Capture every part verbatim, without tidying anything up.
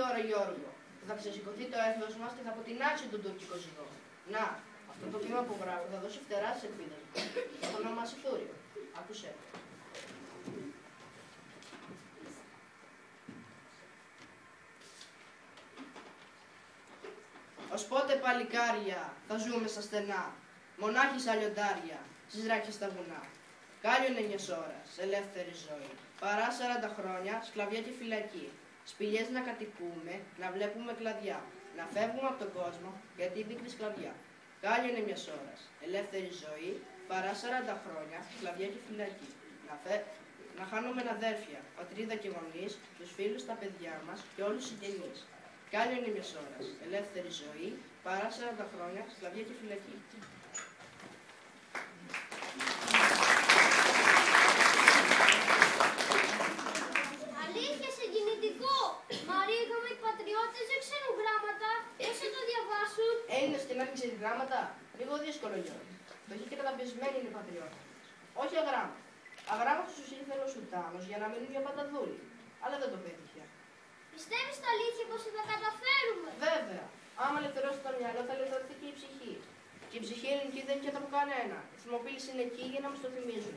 ώρα, Γιώργο, που θα ξεσηκωθεί το έθνος μας και θα αποτινάξει τον τουρκικό ζυγό. Να, αυτό το βήμα που γράφω θα δώσει φτερά στις ελπίδες μου. Θα το ονομάσει Θούριο. Άκουσε. Ως πότε παλικάρια θα ζούμε στα στενά, μονάχοι σαν λιοντάρια, στις ράχες στα βουνά. Κάλιο είναι μιας ώρας, ελεύθερη ζωή, παρά σαράντα χρόνια, σκλαβιά και φυλακή. Σπηλιές να κατοικούμε, να βλέπουμε κλαδιά, να φεύγουμε από τον κόσμο για την πίκρη σκλαβιά. Κάλιο είναι μιας ώρας, ελεύθερη ζωή, παρά σαράντα χρόνια, σκλαβιά και φυλακή. Να, φε... να χάνουμε αδέρφια, πατρίδα και γονείς, τους φίλους, τα παιδιά μας και όλους τους συγγενείς. Κάλιο είναι μιας ώρας, ελεύθερη ζωή, παρά σαράντα χρόνια, σκλαβιά και φυλακή. Αλήθεια, συγκινητικό! Μαρία, είπαμε οι πατριώτες δεν ξέρουν γράμματα, πώς θα το διαβάσουν. Έλληνες και να μην ξέρει γράμματα, λίγο δύσκολο Γιώργο. Το είχε και καταπιεσμένοι είναι οι πατριώτες. Όχι αγράμματα. Αγράμματος τους ήθελε ο Σουλτάνος για να μείνουν για πανταδούλοι, αλλά δεν το πέτυχε. Πιστεύεις τα αλήθεια πως θα τα καταφέρουμε? Βέβαια, άμα ελευθερώσει το μυαλό θα ελευθερωθεί και η ψυχή. Και η ψυχή ελληνική δεν είναι από κανένα. Η θερμοποίηση είναι εκεί για να μας το θυμίζουν.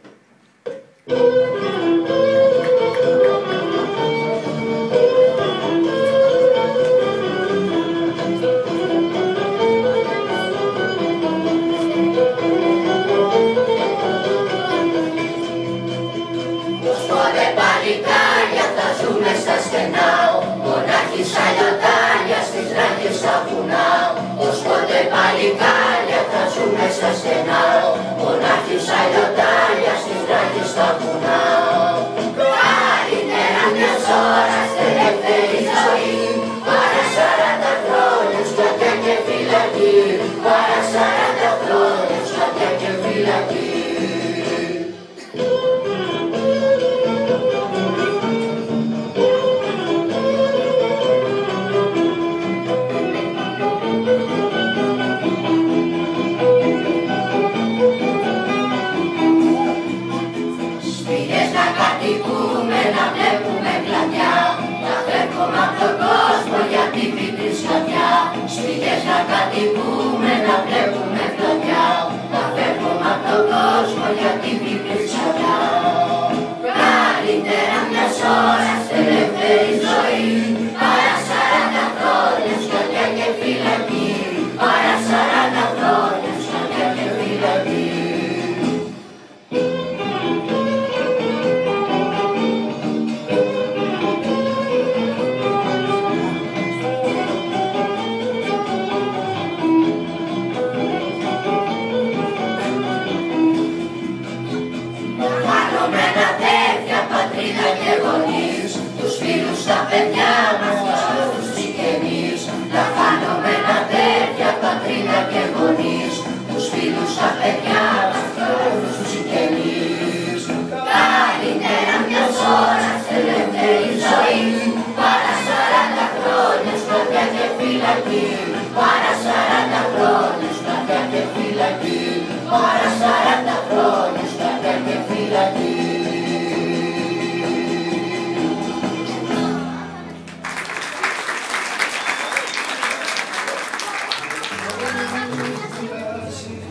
Πότε παλικάρια θα ζούμε στα στενά, μονάχοι σαν λιοντάρια στις ράχες στα βουνά. Ως πότε παλικάρια θα ζούμε στα στενά, μονάχοι σαν λιοντάρια στις ράχες στα βουνά. Καλύτερα μιας ώρας ελεύθερη ζωή, παρά σαράντα χρόνια σκλαβιά και φυλακή, παρά σαράντα χρόνια σκλαβιά και φυλακή. Να βλέπουμε κλαδιά, να φεύγουμε από τον κόσμο για την πίκρη σκλαβιά. Σπηλιές να κατοικούμε, να βλέπουμε κλαδιά, να φεύγουμε από τον κόσμο για την πίκρη σκλαβιά. Καλύτερα μιας ώρας ελεύθερη ζωή, παρά σαράντα χρόνια σκλαβιά και φυλακή, παρά σαράντα χρόνια σκλαβιά και φυλακή. Πατρίδα και γονείς, τους φίλους, τα παιδιά μας, τους συγγενείς. Να χάνουμε αδέρφια, πατρίδα και γονείς, τους φίλους, τα παιδιά μας, τους συγγενείς. Καλύτερα μιας ώρας ελεύθερη ζωή, παρά σαράντα χρόνια σκλαβιά και φυλακή, παρά σαράντα